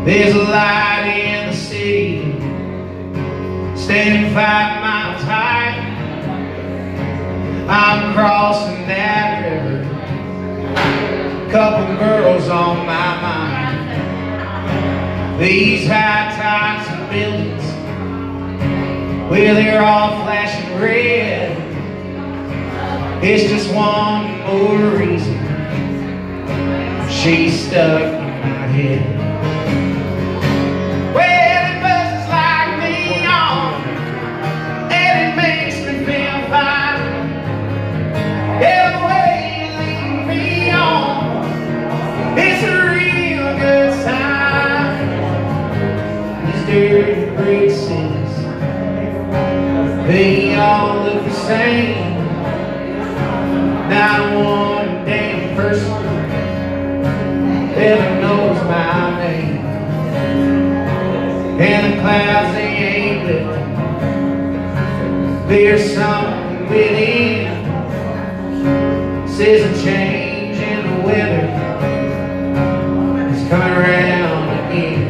There's a light in the city, standing 5 miles high. I'm crossing that river, couple girls on my mind. These high tops and buildings, well, they're all flashing red. It's just one more reason she's stuck in my head. Well, it buzzes like neon, and it makes me feel fine. Every way you lead me on, it's a real good sign. These dirty brick cities, they all look the same. Not one damn person ever knows my name. And the clouds, they ain't lifting. There's something within, says a change in the weather is coming around again.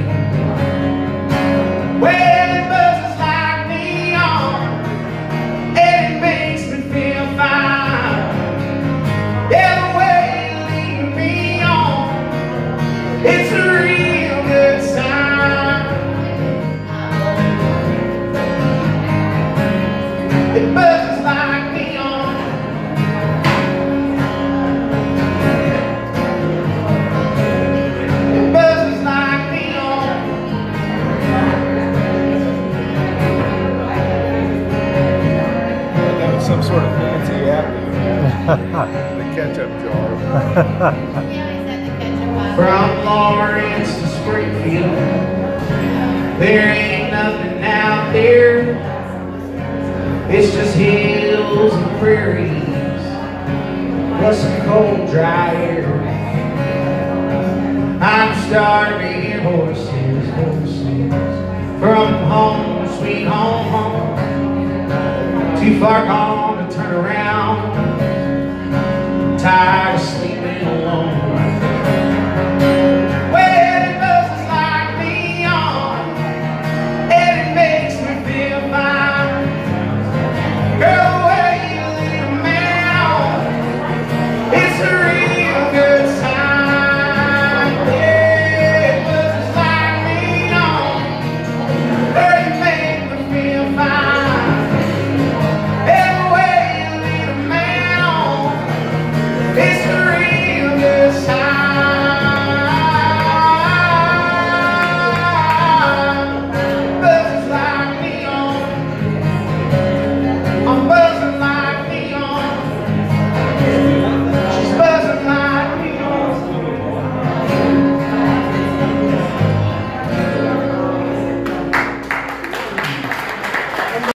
Well, it buzzes like neon, and it makes me feel fine. Every way you lead me on, it's a real good sign. It buzzes like neon. It buzzes like neon. That was some sort of fancy avenue. The ketchup jar. From Lawrence to Springfield, there ain't nothing out there. It's just hills and prairies, plus some cold, dry air. I'm starting to hear voices, voices from home, sweet home, home. Too far gone to turn around.